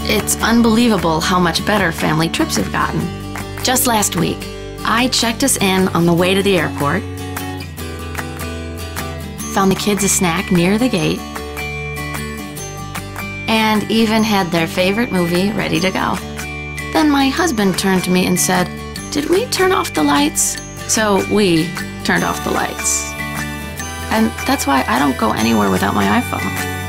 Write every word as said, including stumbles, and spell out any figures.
It's unbelievable how much better family trips have gotten. Just last week, I checked us in on the way to the airport, found the kids a snack near the gate, and even had their favorite movie ready to go. Then my husband turned to me and said, "Did we turn off the lights?" So we turned off the lights. And that's why I don't go anywhere without my iPhone.